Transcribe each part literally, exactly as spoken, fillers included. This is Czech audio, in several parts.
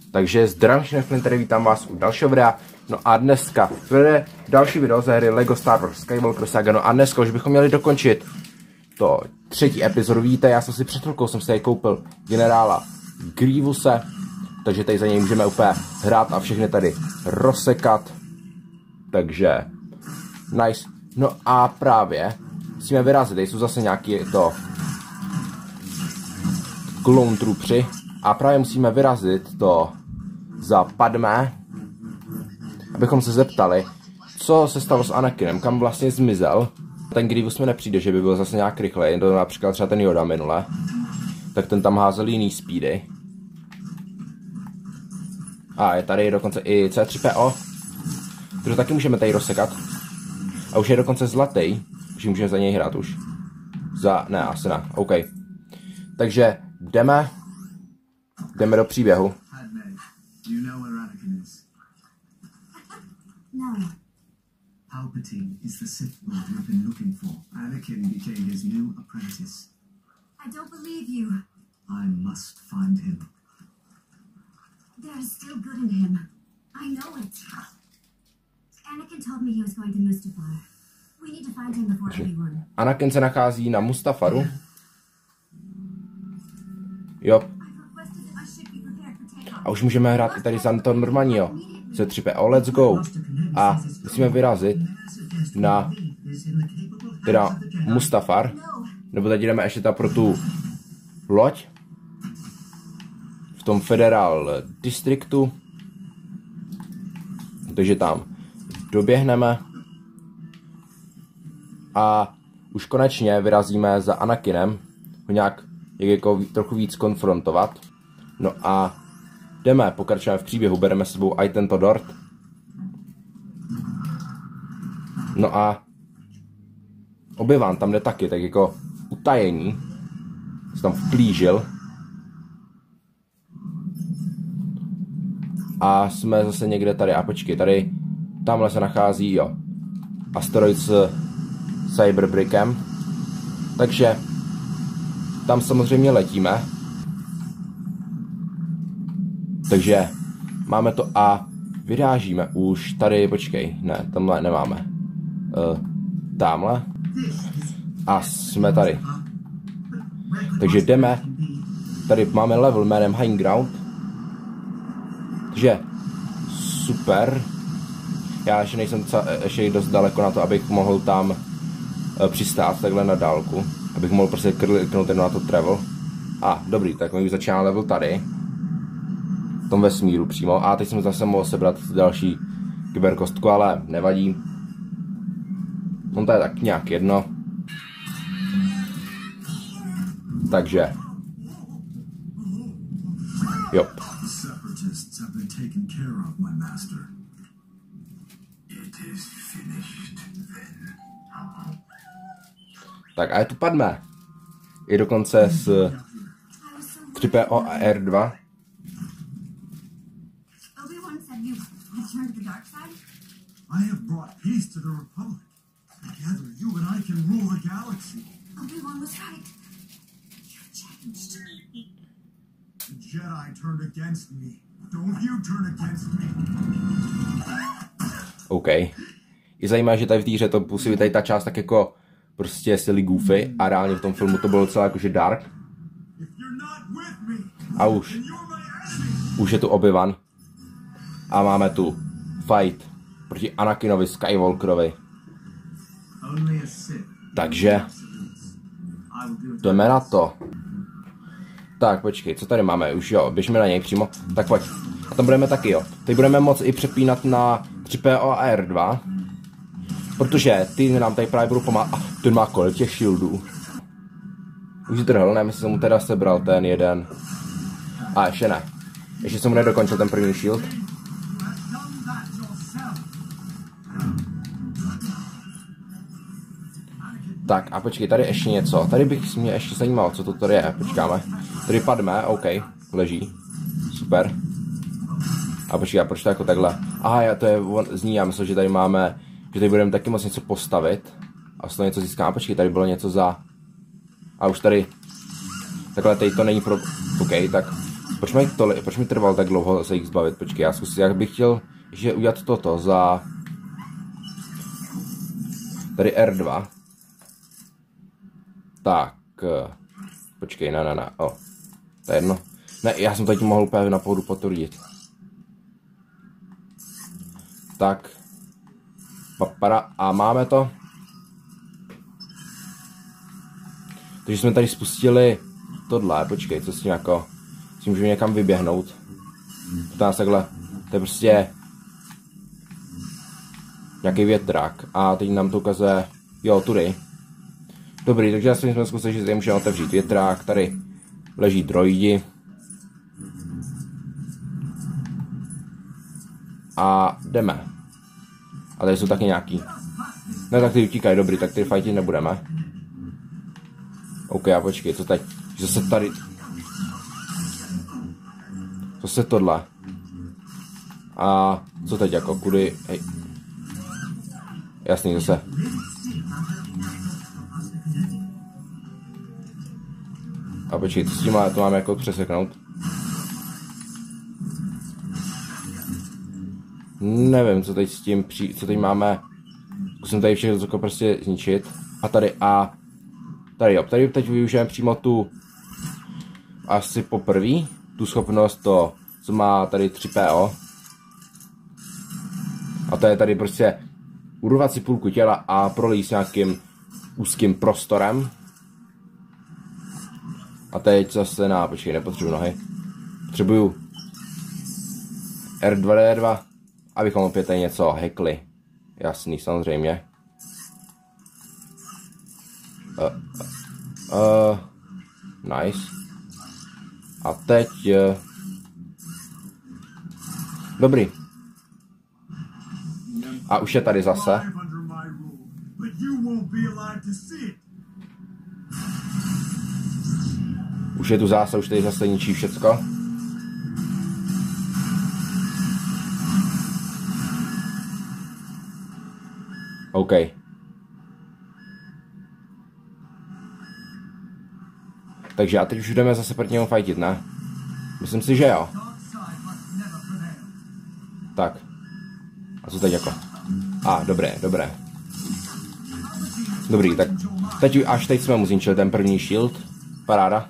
Takže zdravím všechny Flint, tady vítám vás u dalšího videa. No a dneska bude další video ze hry Lego Star Wars Skywalker Saga. No a dneska už bychom měli dokončit to třetí epizodu. Víte, já jsem si před chvilkou jsem si tady koupil generála Grievouse, takže tady za něj můžeme úplně hrát a všechny tady rozsekat. Takže nice. No a právě musíme vyrazit, tady jsou zase nějaký to Clone Troopři. A právě musíme vyrazit to za Padmé, abychom se zeptali, co se stalo s Anakinem, kam vlastně zmizel. Ten Grievous mi nepřijde, že by byl zase nějak rychlej, to například třeba ten Yoda minule, tak ten tam házel jiný speedy. A je tady dokonce i C tři P O, kterou taky můžeme tady rozsekat. A už je dokonce zlatý, už můžeme za něj hrát už. Za, ne, asi ne, OK. Takže jdeme, jdeme do příběhu. No. Palpatine is the Sith Lord we've been looking for. Anakin became his new apprentice. I don't believe you. I must find him. There is still good in him. I know it. Anakin told me he was going to Mustafar. We need to find him before everyone. Anakin se nachází na Mustafaru. Jo. A už můžeme hrát i tady za to normálního. C tři P O, let's go. A musíme vyrazit na teda Mustafar. Nebo teď jdeme ještě tam pro tu loď. V tom Federal Districtu. Takže tam doběhneme. A už konečně vyrazíme za Anakinem. Ho nějak jako trochu víc konfrontovat. No a jdeme, pokračujeme v příběhu, bereme s sebou i tento dort. No a Obi-Wan tam jde taky, tak jako utajení. Se tam vplížil. A jsme zase někde tady, a počkej, tady, tamhle se nachází, jo, asteroid s Cyberbrickem. Takže tam samozřejmě letíme. Takže máme to a vyrážíme už tady, počkej, ne, tamhle nemáme. Uh, tamhle. A jsme tady. Takže jdeme. Tady máme level jménem High Ground. Takže super. Já ještě nejsem ještě dost daleko na to, abych mohl tam uh, přistát takhle na dálku. Abych mohl prostě kliknout na to travel. A dobrý, tak my už začíná level tady. V tom vesmíru přímo. A teď jsem zase mohl sebrat další kyberkostku, ale nevadí. On to je tak nějak jedno. Takže. Jo. Tak a je tu Padmé. I dokonce s tři P O a R dva. I have brought peace to the Republic. Together, you and I can rule the galaxy. Obi-Wan was right. You've changed. The Jedi turned against me. Don't you turn against me. OK. Je zajímavé, že tady v té hře to působí tady ta část tak jako prostě silly goofy a reálně v tom filmu to bylo docela jakože dark. A už. Už je tu Obi-Wan. A máme tu fight proti Anakinovi Skywalkerovi. Takže jdeme na to. Tak počkej, co tady máme? Už jo, běžme na něj přímo. Tak pojď. A tam budeme taky, jo. Teď budeme moct i přepínat na tři P O a R dva. Protože ty nám tady právě budou pomáhat. A ten má kolik těch shieldů. Už zdrhl, ne, myslím, že mu teda sebral ten jeden. A ještě ne. Ještě jsem mu nedokončil ten první shield. Tak a počkej, tady ještě něco. Tady bych mě ještě zajímalo, co to tady je. Počkáme. Tady Padmé, OK, leží. Super. A počkej, a proč to jako takhle? Aha, já, to je on, zní, já myslím, že tady máme, že tady budeme taky moc něco postavit. A z toho něco získáme. A počkej, tady bylo něco za... A už tady... Takhle tady to není pro... OK, tak Proč mi, tohle, proč mi trvalo tak dlouho se jich zbavit? Počkej, já zkusím, jak bych chtěl že udělat toto za... Tady R dva. Tak. Počkej, ne, ne, ne, o. To je jedno. Ne, já jsem tady mohl úplně na pohodu potvrdit. Tak. Papara. A máme to. Takže jsme tady spustili tohle, počkej, co s tím jako... S tím můžeme někam vyběhnout. To nás takhle, to je prostě... Nějaký větrák. A teď nám to ukazuje... Jo, tudy. Dobrý, takže asi jsme zkusili, že tady můžeme otevřít větrák. Tady leží droidi. A jdeme. A tady jsou taky nějaký. Ne, tak ty utíkají, dobrý, tak ty fajtit nebudeme. OK, a počkej, co teď? Zase tady... Zase tohle. A co teď jako, kudy... Hej. Jasný, zase. A počkej, co s tím má, to máme jako přeseknout? Nevím, co teď s tím, při, co teď máme. Zkusím tady všechno jako prostě zničit. A tady a... Tady jo, tady teď využijeme přímo tu... Asi poprvé. Tu schopnost to, co má tady tři P O. A to je tady prostě... Urvat si půlku těla a prolít s nějakým úzkým prostorem. A teď zase na... Počkej, nepotřebuji nohy. Potřebuju... R dva D dva. Abychom opět tady něco hackli. Jasný, samozřejmě. Uh, uh, nice. A teď... Uh, dobrý. A už je tady zase. Už je tu zase, už tady zase ničí všecko. OK. Takže a teď už jdeme zase proti němu fightit, ne? Myslím si, že jo. Tak. A co teď jako? A, dobré, dobré. Dobrý, tak teď až teď jsme mu zničili ten první shield. Paráda.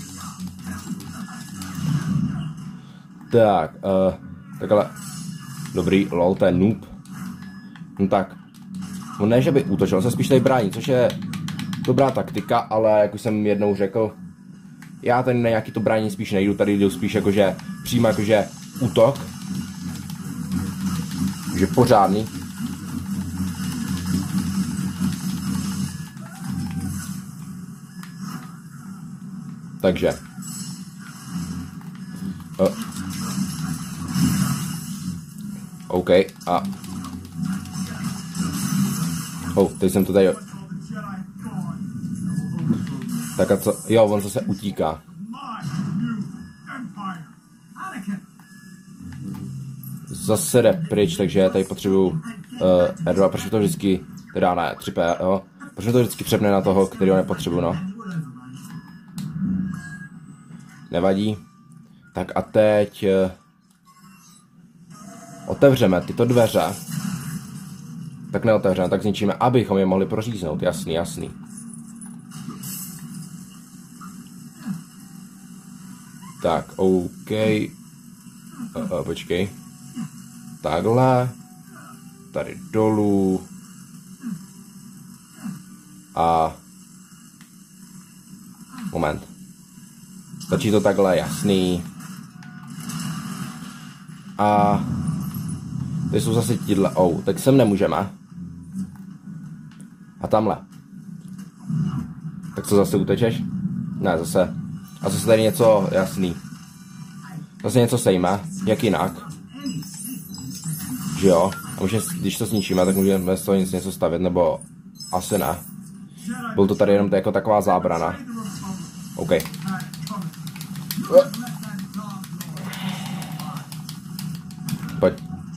Tak, uh, takhle. Dobrý, lol, to je noob. No tak. No ne, že by útočil, on se spíš tady brání, což je dobrá taktika, ale jak už jsem jednou řekl, já tady na nějaký to brání spíš nejdu, tady jdu spíš jakože přímo jakože útok. Takže pořádný. Takže. Uh. OK, a... Oh, teď jsem to tady... Tak a co? Jo, on zase utíká. Zase jde pryč, takže já tady potřebuju uh, R dva, proč to vždycky... Teda ne, tři P, jo. Proč to vždycky přepne na toho, kterého nepotřebuju, no. Nevadí. Tak a teď... Uh, otevřeme tyto dveře. Tak neotevřeme, tak zničíme, abychom je mohli proříznout. Jasný, jasný. Tak, OK. Uh, uh, počkej. Takhle. Tady dolů. A... Moment. Stačí to takhle, jasný. A... Tady jsou zase tíhle. Oh, tak sem nemůžeme. A tamhle. Tak co, zase utečeš? Ne, zase. A zase tady něco jasný. Zase něco sejme. Jak jinak? Že jo? A můžeme, když to zničíme, tak můžeme z toho nic něco stavět, nebo asi ne. Byl to tady jenom to jako taková zábrana. OK. Pojď.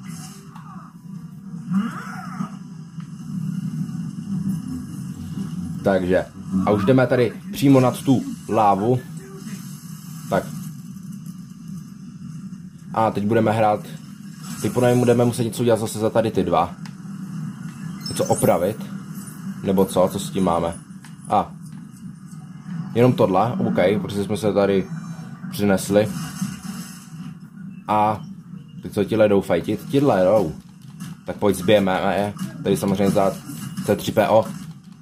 Takže. A už jdeme tady přímo nad tu lávu. Tak. A teď budeme hrát, teď podle mě budeme muset něco udělat zase za tady ty dva. Něco opravit. Nebo co, co s tím máme? A. Jenom tohle, OK, protože jsme se tady přinesli. A teď co tihle jdou fajtit? Tihle jdou. Tak pojď zbijeme je. Tady samozřejmě za C tři P O.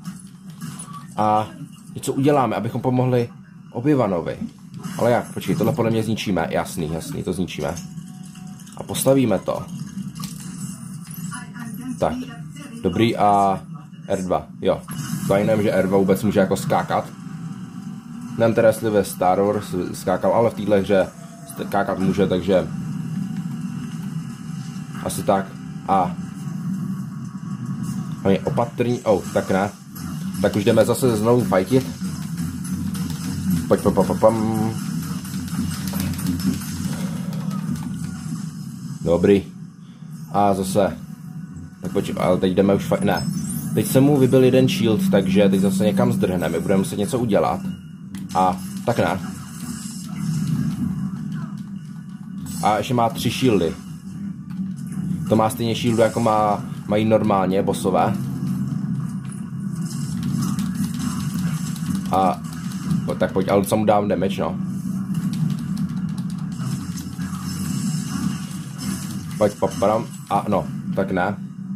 A něco uděláme, abychom pomohli Obi-Wanovi. Ale jak? Počkej, tohle podle mě zničíme. Jasný, jasný, to zničíme. A postavíme to. Tak. Dobrý a R dva. Jo. To ani nevím, že R dva vůbec může jako skákat. Nevím teda, jestli ve Star Wars skákal, ale v téhle hře skákat může, takže asi tak. A oni opatrní, oh, tak ne. Tak už jdeme zase znovu fightit. Pojď, pojď, pojď, pam. Dobrý. A zase. Tak pojď, ale teď jdeme už fight, ne. Teď se mu vybil jeden shield, takže teď zase někam zdrhneme, budeme muset něco udělat. A tak ne. A ještě má tři shieldy. To má stejně shieldu, jako má, mají normálně bossové. A tak pojď, ale co mu dám damage, no. Pojď, papadám. A no, tak ne.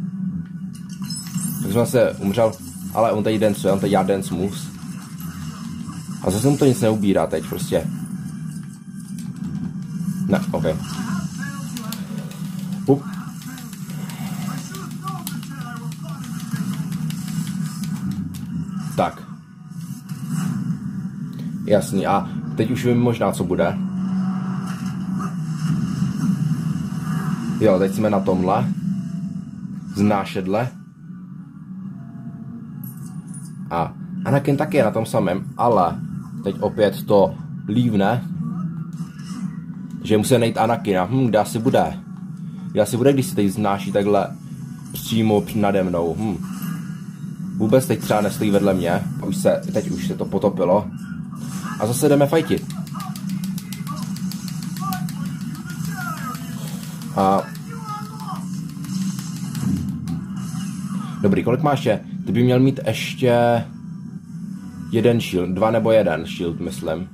Tak jsem se umřel, ale on tady dancuje, on tady dělá dance moves. A zase mu to nic neubírá teď, prostě. Ne, ok. Up. Tak. Jasný, a teď už vím možná, co bude. Jo, teď jsme na tomhle. Znášedle. A Anakin taky je na tom samém, ale teď opět to lívne. Že musí najít Anakina. Hm, kde asi bude? Kde asi bude, když se teď znáší takhle přímo nade mnou. Hm. Vůbec teď třeba nestojí vedle mě. Už se, teď už se to potopilo. A zase jdeme fajtit. A dobrý, kolik máš ještě? Ty by měl mít ještě jeden shield, dva nebo jeden shield, myslím.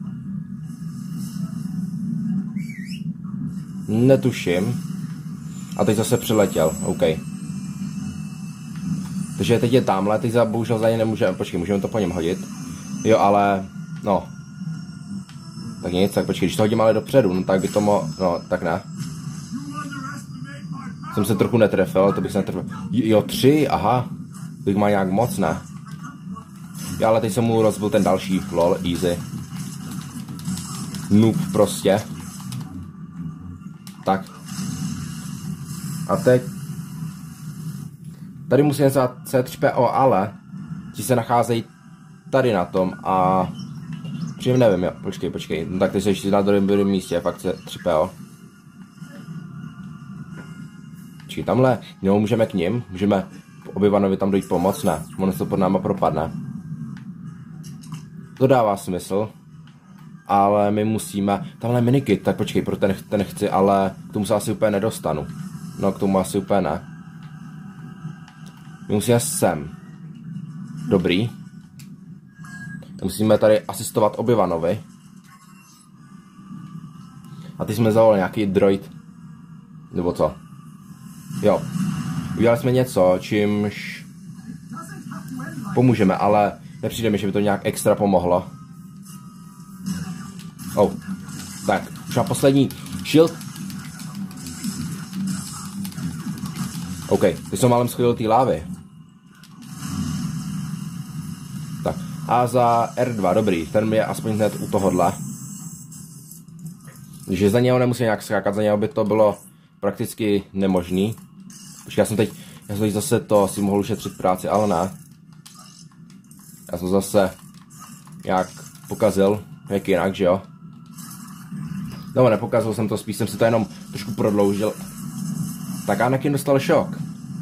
Netuším. A teď zase přiletěl, OK. Takže teď je tamhle, teď za, bohužel za ně nemůžeme, počkej, můžeme to po něm hodit. Jo, ale, no. Tak nic, tak počkej, když to hodím ale dopředu, no tak by to mo, no, tak ne. Jsem se trochu netrefil, to bych se netrefil. Jo, tři, aha. Bych má nějak moc, ne? Já, ale teď jsem mu rozbil ten další, lol, easy. Noob prostě. Tak. A teď. Tady musím něco C tři P O, ale ti se nacházejí tady na tom a přijím nevím, jo, počkej, počkej, no tak ty se ještě na druhém místě, fakt C tři P O. Počkej, tamhle, no, můžeme k nim, můžeme Obi-Wanovi tam dojít pomoct, ne, ono se to pod náma propadne. To dává smysl, ale my musíme, tamhle minikit, tak počkej, pro ten, ten chci, ale k tomu se asi úplně nedostanu. No, k tomu asi úplně ne. My musíme sem. Dobrý. Musíme tady asistovat Obi-Wanovi. A ty jsme zavolali nějaký droid. Nebo co? Jo. Udělali jsme něco, čímž pomůžeme, ale nepřijde mi, že by to nějak extra pomohlo. Oh. Tak, už mám poslední shield. OK, ty jsem málem schodil té lávy. Tak, a za R dva, dobrý, ten je aspoň hned u tohohle. Takže za něho nemusím nějak skákat, za něho by to bylo prakticky nemožný. Počkej, já jsem teď, já jsem teď zase to si mohl ušetřit práci, ale ne. Já jsem zase nějak pokazil, jak jinak, že jo? No, nepokazil jsem to, spíš jsem si to jenom trošku prodloužil. Tak Anakin dostal šok.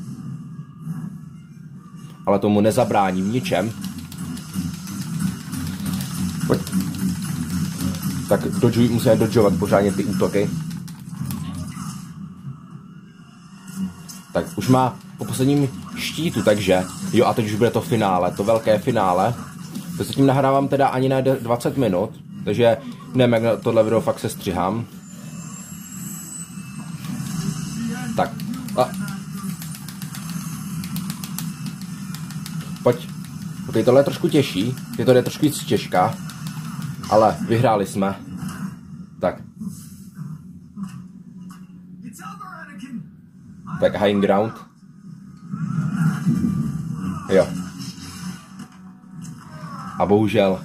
Ale tomu nezabrání v ničem. Pojď. Tak dodžuj, musíme dodžovat pořádně ty útoky. Tak už má po posledním štítu, takže jo, a teď už bude to finále, to velké finále. To se tím nahrávám teda ani na dvacet minut, takže nevím, jak na tohle video fakt se střihám. Tak. A. Pojď. Ok, tohle je trošku těžší, je to jde trošku víc těžká, ale vyhráli jsme. Tak. Tak high ground. Jo. A bohužel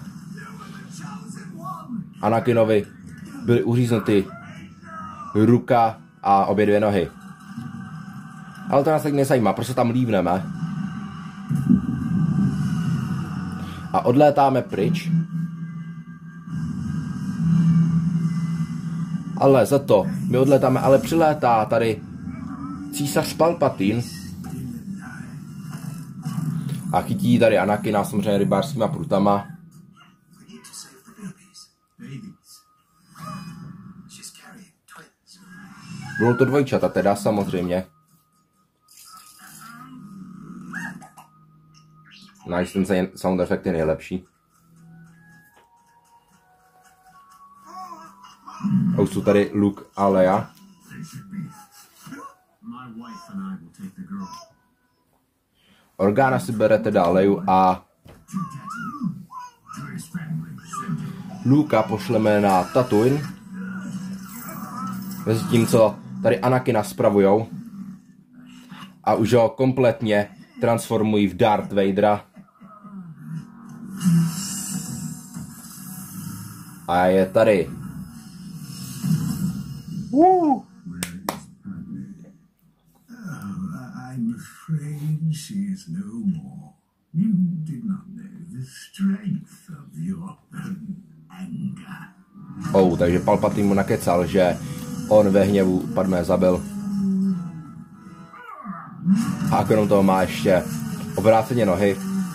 Anakinovi byly uříznuty ruka a obě dvě nohy. Ale to nás tak nezajímá, prostě tam lívneme. A odlétáme pryč. Ale za to my odlétáme, ale přilétá tady císař Palpatine a chytí tady Anakina samozřejmě rybářskýma prutama. Bylo to dvojčata teda samozřejmě. Nice, ten sound effect je nejlepší. A už jsou tady Luke a Leia. Organa si bere teda Leiu a Luka pošleme na Tatooine. Mezi tím, co tady Anakina spravujou. A už ho kompletně transformují v Darth Vadera. A je tady. Uh. I'm afraid she is no more. You did not know the strength of your anger. Oh, takže Palpatine mu nakecal, že on ve hněvu Padmé zabil. A krom toho má ještě obráceně nohy.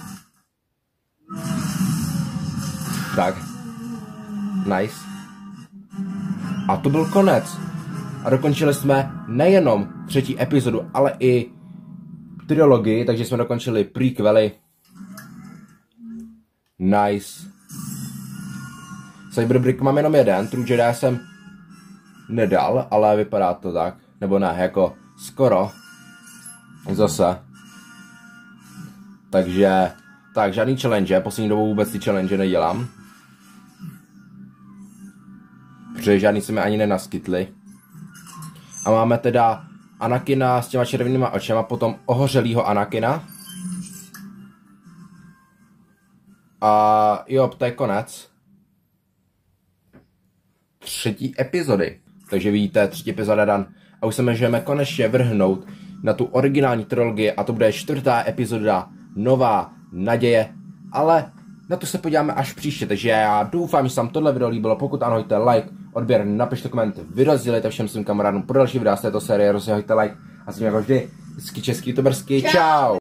Tak. Nice. A to byl konec. A dokončili jsme nejenom třetí epizodu, ale i trilogii, takže jsme dokončili prequely. Nice. Cyberbrick mám jenom jeden, True Jedi jsem nedal, ale vypadá to tak. Nebo ne, jako skoro. Zase. Takže, tak žádný challenge, poslední dobou vůbec ty challenge nedělám. Protože žádný se mi ani nenaskytli. A máme teda Anakina s těma červenýma očima, potom ohořelýho Anakina. A jo, to je konec třetí epizody. Takže vidíte, třetí epizoda dan. A už se můžeme konečně vrhnout na tu originální trilogii a to bude čtvrtá epizoda, Nová naděje. Ale na to se podíváme až příště, takže já doufám, že se vám tohle video líbilo. Pokud ano, hojte like, odběr, napište koment, video sdělejte všem svým kamarádům pro další videa z této série, rozhodně hojte like a s tím jako vždy, hezky český youtubersky, čau!